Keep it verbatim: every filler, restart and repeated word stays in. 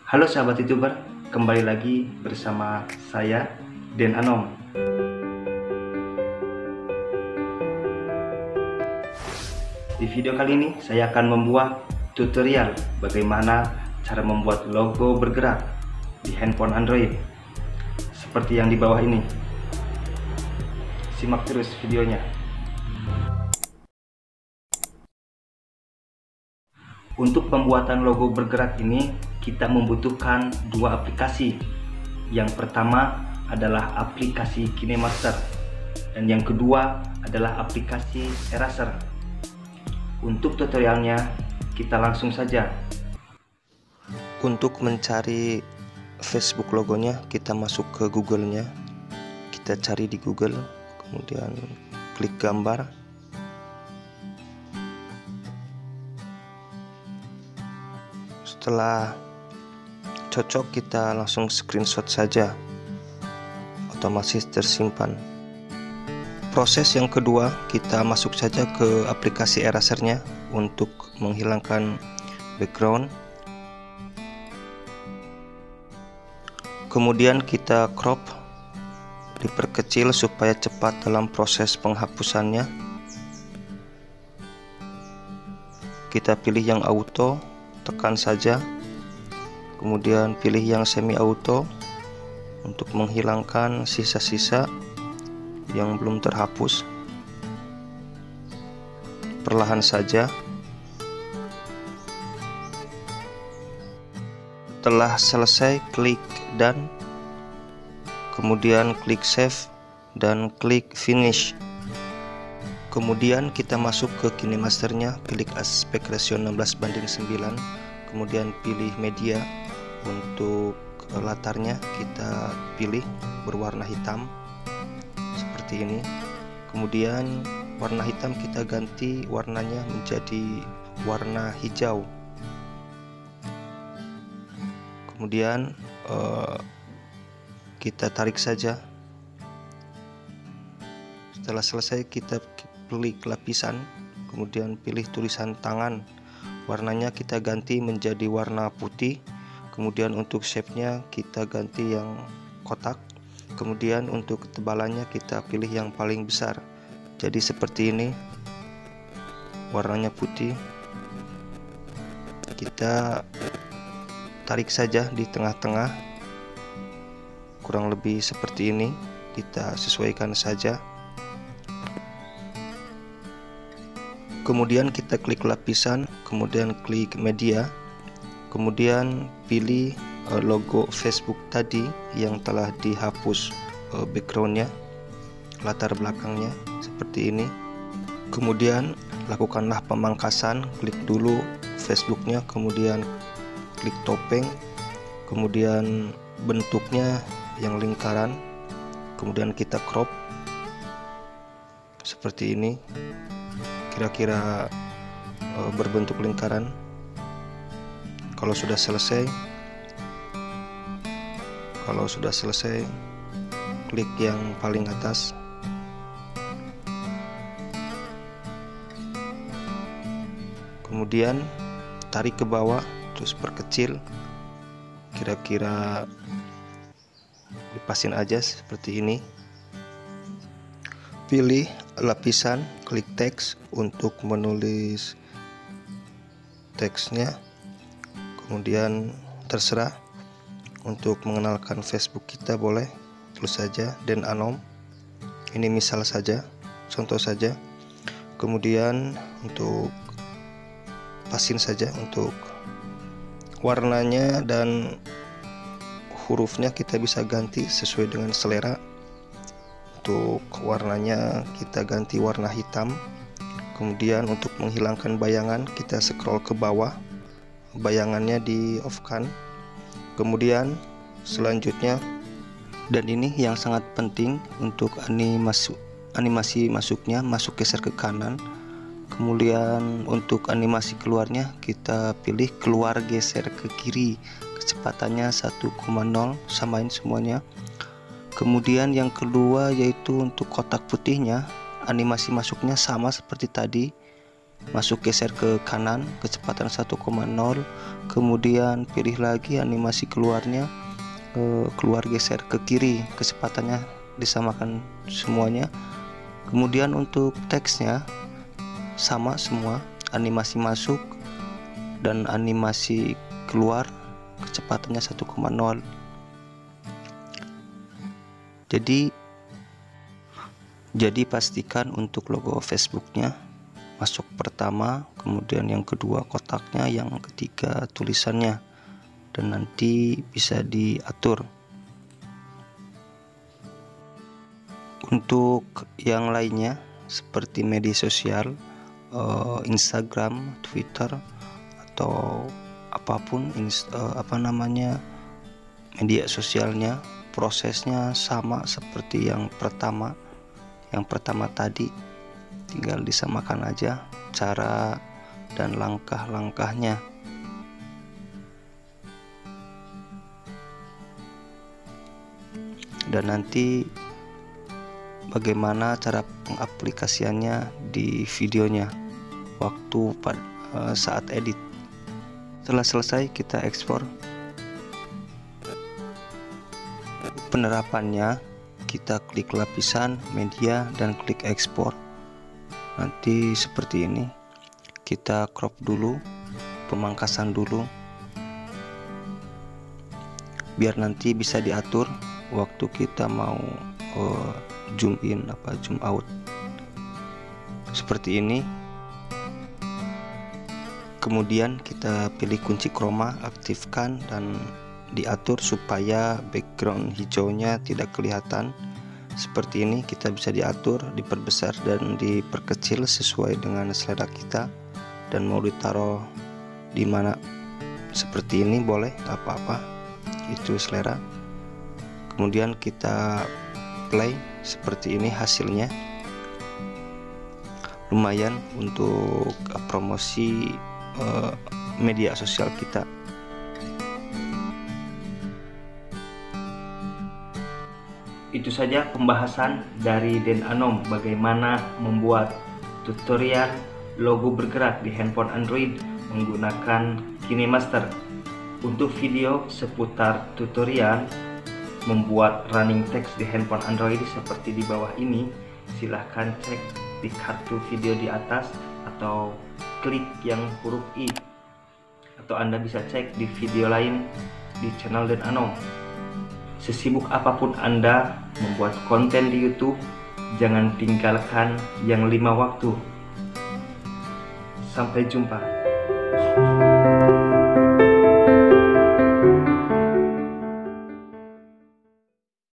Halo sahabat YouTuber, kembali lagi bersama saya Den Anom. Di video kali ini saya akan membuat tutorial bagaimana cara membuat logo bergerak di handphone Android seperti yang di bawah ini. Simak terus videonya. Untuk pembuatan logo bergerak ini kita membutuhkan dua aplikasi. Yang pertama adalah aplikasi KineMaster dan yang kedua adalah aplikasi Eraser. Untuk tutorialnya kita langsung saja. Untuk mencari Facebook logonya, kita masuk ke Google-nya. Kita cari di Google, kemudian klik gambar. Setelah cocok, kita langsung screenshot saja, otomatis tersimpan. Proses yang kedua, kita masuk saja ke aplikasi Erasernya untuk menghilangkan background. Kemudian kita crop, diperkecil supaya cepat dalam proses penghapusannya. Kita pilih yang auto, tekan saja, kemudian pilih yang semi auto untuk menghilangkan sisa-sisa yang belum terhapus. Perlahan saja. Setelah selesai, klik done, kemudian klik save dan klik finish. Kemudian kita masuk ke KineMasternya, pilih aspek rasio enam belas banding sembilan, kemudian pilih media. Untuk latarnya kita pilih berwarna hitam seperti ini. Kemudian warna hitam kita ganti warnanya menjadi warna hijau. Kemudian eh, kita tarik saja. Setelah selesai kita pilih lapisan, kemudian pilih tulisan tangan. Warnanya kita ganti menjadi warna putih. Kemudian untuk shape-nya kita ganti yang kotak. Kemudian untuk ketebalannya kita pilih yang paling besar. Jadi seperti ini. Warnanya putih. Kita tarik saja di tengah-tengah. Kurang lebih seperti ini. Kita sesuaikan saja. Kemudian kita klik lapisan, kemudian klik media, kemudian pilih uh, logo Facebook tadi yang telah dihapus uh, backgroundnya, latar belakangnya seperti ini. Kemudian lakukanlah pemangkasan, klik dulu Facebooknya, kemudian klik topeng, kemudian bentuknya yang lingkaran, kemudian kita crop seperti ini. Kira-kira e, berbentuk lingkaran. Kalau sudah selesai, kalau sudah selesai, klik yang paling atas. Kemudian tarik ke bawah, terus perkecil. Kira-kira dipasin aja seperti ini. Pilih lapisan, klik teks untuk menulis teksnya. Kemudian terserah untuk mengenalkan Facebook kita, boleh tulis saja Den Anom. Ini misal saja, contoh saja. Kemudian untuk pasin saja, untuk warnanya dan hurufnya kita bisa ganti sesuai dengan selera. Untuk warnanya kita ganti warna hitam. Kemudian untuk menghilangkan bayangan kita scroll ke bawah, bayangannya di off kan. Kemudian selanjutnya, dan ini yang sangat penting, untuk animasi animasi masuknya, masuk geser ke kanan. Kemudian untuk animasi keluarnya kita pilih keluar geser ke kiri, kecepatannya satu koma nol, samain semuanya. Kemudian yang kedua yaitu untuk kotak putihnya, animasi masuknya sama seperti tadi, masuk geser ke kanan kecepatan satu koma nol, kemudian pilih lagi animasi keluarnya, eh, keluar geser ke kiri kecepatannya disamakan semuanya. Kemudian untuk teksnya sama semua, animasi masuk dan animasi keluar kecepatannya satu koma nol. Jadi jadi pastikan untuk logo Facebooknya masuk pertama, kemudian yang kedua kotaknya, yang ketiga tulisannya, dan nanti bisa diatur. Untuk yang lainnya seperti media sosial, Instagram, Twitter, atau apapun apa namanya media sosialnya, prosesnya sama seperti yang pertama yang pertama tadi, tinggal disamakan aja cara dan langkah-langkahnya. Dan nanti bagaimana cara pengaplikasiannya di videonya waktu pada saat edit. Setelah selesai kita ekspor. Penerapannya kita klik lapisan media dan klik ekspor. Nanti seperti ini. Kita crop dulu, pemangkasan dulu, biar nanti bisa diatur waktu kita mau uh, zoom in apa zoom out. Seperti ini. Kemudian kita pilih kunci chroma, aktifkan dan diatur supaya background hijaunya tidak kelihatan. Seperti ini kita bisa diatur, diperbesar dan diperkecil sesuai dengan selera kita, dan mau ditaruh di mana seperti ini boleh, nggak apa-apa, itu selera. Kemudian kita play, seperti ini hasilnya. Lumayan untuk promosi uh, media sosial kita. Itu saja pembahasan dari Den Anom bagaimana membuat tutorial logo bergerak di handphone Android menggunakan KineMaster. Untuk video seputar tutorial membuat running text di handphone Android seperti di bawah ini, silahkan cek di kartu video di atas atau klik yang huruf I, atau Anda bisa cek di video lain di channel Den Anom. Sesibuk apapun Anda membuat konten di YouTube, jangan tinggalkan yang lima waktu. Sampai jumpa.